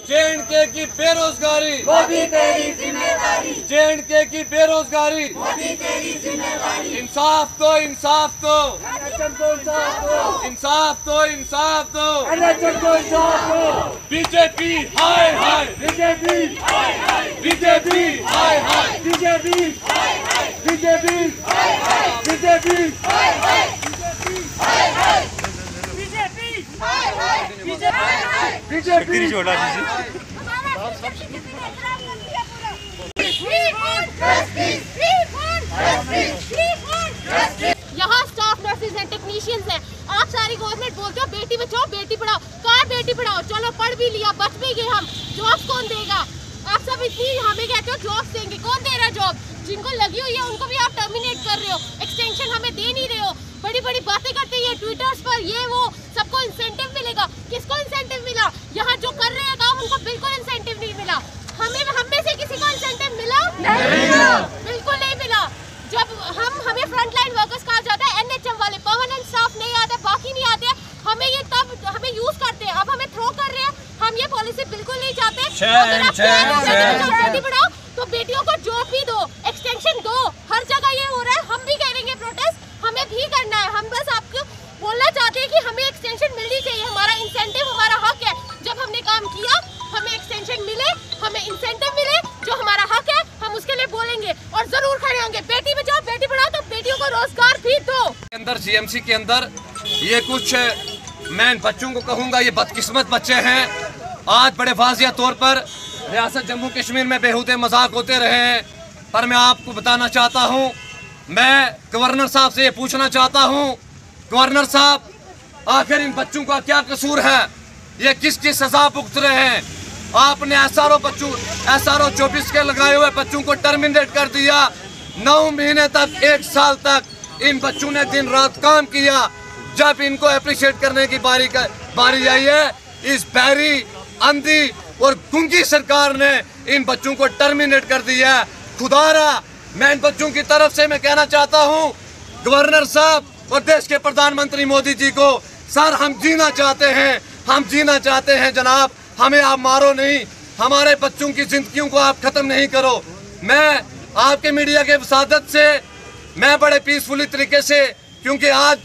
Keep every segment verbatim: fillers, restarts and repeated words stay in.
जे and के की बेरोजगारी मोदी तेरी जिम्मेदारी, जे एंड के की बेरोजगारी मोदी तेरी जिम्मेदारी, इंसाफ दो इंसाफ दो एनएचएम को इंसाफ दो, इंसाफ दो इंसाफ दो एनएचएम को इंसाफ दो, बीजेपी हाय हाय बीजेपी हाय हाय बीजेपी हाय हाय बीजेपी बीजेपी बीजेपी बीजेपी जोड़ा यहाँ स्टाफ नर्सेज हैं, टेक्नीशियंस हैं। आप सारी गवर्नमेंट बोलते हो बेटी बचाओ बेटी पढ़ाओ, कहाँ बेटी पढ़ाओ? चलो पढ़ भी लिया, बच भी गए हम, जॉब कौन देगा? आप सब इतनी हमें कहते हो जॉब देंगे, कौन दे रहा जॉब? जिनको लगी हुई है उनको भी आप टर्मिनेट कर रहे हो, एक्सटेंशन हमें दे नहीं रहे हो, बड़ी बड़ी बातें करते हैं ट्विटर्स पर, ये वो सबको इंसेंटिव मिलेगा। किसको इंसेंटिव मिला? यहाँ जो कर रहे हैं काम उनको बिल्कुल इंसेंटिव नहीं मिला। हमें हम में से किसी को इंसेंटिव मिला? नहीं मिला, बिल्कुल नहीं मिला। जब हम हमें फ्रंटलाइन वर्कर्स कहा जाता है, एनएचएम वाले परमानेंट स्टाफ नहीं आते, बाकी नहीं आते, हमें ये तब हमें यूज करते हैं, अब हमें थ्रो कर रहे हैं। हम ये पॉलिसी बिल्कुल नहीं चाहते। अगर आप बेटी पढ़ाओ तो बेटियों को जॉब भी दो, एक्सटेंशन दो। हर जगह ये हो रहा है, हम भी करेंगे प्रोटेस्ट, हमें भी करना है। हम बस आपको बोलना चाहते हैं कि हमें एक्सटेंशन मिलनी चाहिए, हमारा इंसेंटिव हमारा हक है। जब हमने काम किया हमें एक्सटेंशन मिले, हमें इंसेंटिव मिले, जो हमारा हक है हम उसके लिए बोलेंगे और जरूर खड़े होंगे। बेटी बचाओ बेटी पढ़ाओ तो बेटियों को रोजगार भी दो। अंदर जीएमसी के अंदर ये कुछ मैं इन बच्चों को कहूँगा ये बदकिस्मत बच्चे हैं। आज बड़े वाजिया तौर पर रियासत जम्मू कश्मीर में बेहूदे मजाक होते रहे हैं, पर मैं आपको बताना चाहता हूँ, मैं गवर्नर साहब से ये पूछना चाहता हूँ, गवर्नर साहब आखिर इन बच्चों का क्या कसूर है? ये किस की सजा भुगत रहे हैं? आपने एसआरओ बच्चों एसआरओ चौबीस के लगाए हुए बच्चों को टर्मिनेट कर दिया। नौ महीने तक, एक साल तक इन बच्चों ने दिन रात काम किया। जब इनको अप्रिशिएट करने की बारी का बारी आई है, इस बहरी, अंधी और गूंगी सरकार ने इन बच्चों को टर्मिनेट कर दिया। खुदारा मैं इन बच्चों की तरफ से मैं कहना चाहता हूँ गवर्नर साहब और देश के प्रधानमंत्री मोदी जी को, सर हम जीना चाहते हैं, हम जीना चाहते हैं जनाब, हमें आप मारो नहीं, हमारे बच्चों की जिंदगियों को आप खत्म नहीं करो। मैं आपके मीडिया के वसादत से मैं बड़े पीसफुली तरीके से, क्योंकि आज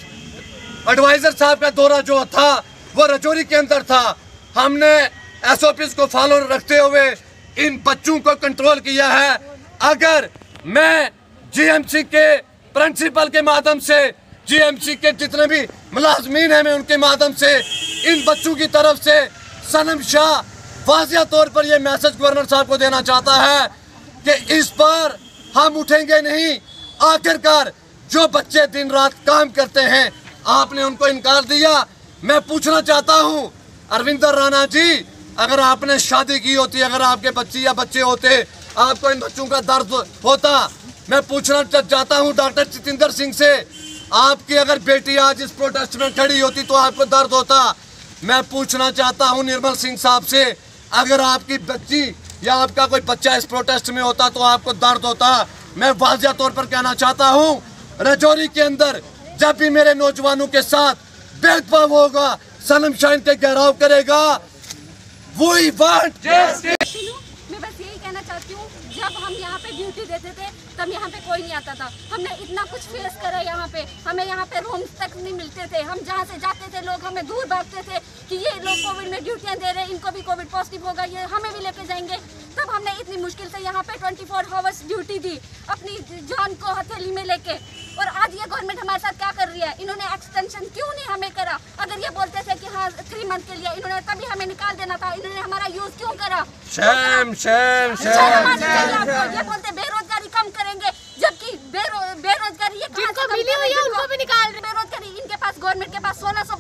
एडवाइजर साहब का दौरा जो था वो रजौरी के अंदर था, हमने एसओपीज को फॉलो रखते हुए इन बच्चों को कंट्रोल किया है। अगर मैं जीएमसी के प्रिंसिपल के माध्यम से, जीएमसी के जितने भी मुलाजमीन हैं, मैं उनके माध्यम से इन बच्चों की तरफ से सनम शाह वाजिया तौर पर यह मैसेज गवर्नर साहब को देना चाहता है कि इस बार हम उठेंगे नहीं। आखिरकार जो बच्चे दिन रात काम करते हैं आपने उनको इनकार दिया। मैं पूछना चाहता हूँ अरविंदर राणा जी, अगर आपने शादी की होती, अगर आपके बच्चे या बच्चे होते, आपको इन बच्चों का दर्द होता। मैं पूछना चाहता हूँ डॉक्टर जितेंद्र सिंह से, आपकी अगर बेटी आज इस प्रोटेस्ट में खड़ी होती तो आपको दर्द होता। मैं पूछना चाहता हूँ निर्मल सिंह साहब से, अगर आपकी बच्ची या आपका कोई बच्चा इस प्रोटेस्ट में होता तो आपको दर्द होता। मैं वाजिया तौर पर कहना चाहता हूँ रजौरी के अंदर जब भी मेरे नौजवानों के साथ भेदभाव होगा, सनम शाह के घेराव करेगा। वही वांट मैं बस यही कहना चाहती हूँ, जब हम यहाँ पे ड्यूटी देते थे तब यहाँ पे कोई नहीं आता था। हमने इतना कुछ फेस करा यहाँ पे, हमें यहाँ पे रूम्स तक नहीं मिलते थे। हम जहाँ से जाते थे लोग हमें दूर भागते थे कि ये लोग कोविड में ड्यूटियाँ दे रहे हैं, इनको भी कोविड पॉजिटिव होगा, ये हमें भी लेके जाएंगे। तब हमने इतनी मुश्किल से यहाँ पे ट्वेंटी फोर आवर्स ड्यूटी दी अपनी जान को हथेली में लेके। और आज ये गवर्नमेंट हमारे साथ क्या कर रही है? इन्होंने एक्सटेंशन क्यों नहीं हमें करा? अगर ये बोलते थे कि हाँ थ्री मंथ के लिए, इन्होंने तभी हमें निकाल देना था। इन्होंने हमारा यूज क्यों करा? शैम शैम ये बोलते बेरोजगारी कम करेंगे, जबकि बेरो, बेरोजगारी ये जिनको मिली हुई है उनको भी निकाल रहे। बेरोजगारी इनके पास, गवर्नमेंट के पास सोलह